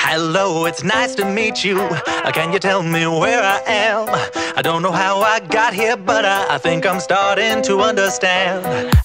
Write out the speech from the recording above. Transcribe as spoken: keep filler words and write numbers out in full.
Hello, it's nice to meet you. Uh, Can you tell me where I am? I don't know how I got here, but I, I think I'm starting to understand.